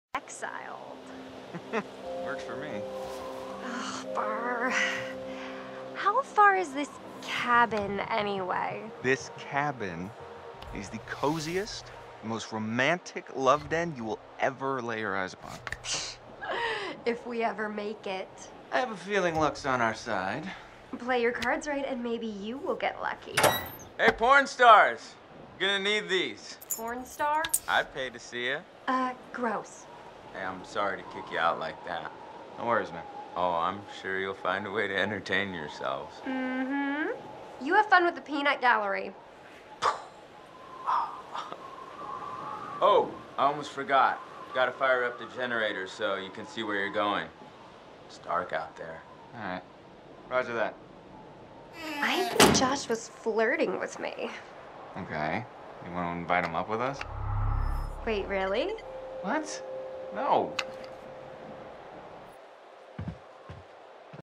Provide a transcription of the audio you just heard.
Exiled. Works for me. Ugh, Bar. How far is this cabin anyway? This cabin is the coziest, most romantic love den you will ever lay your eyes upon. If we ever make it. I have a feeling luck's on our side. Play your cards right and maybe you will get lucky. Hey, porn stars. Gonna need these. Porn star? I'd pay to see you. Gross. Hey, I'm sorry to kick you out like that. No worries, man. Oh, I'm sure you'll find a way to entertain yourselves. Mm-hmm. You have fun with the peanut gallery. Oh, I almost forgot. Gotta fire up the generator so you can see where you're going. It's dark out there. All right. Roger that. I think Josh was flirting with me. Okay. You want to invite him up with us? Wait, really? What? No.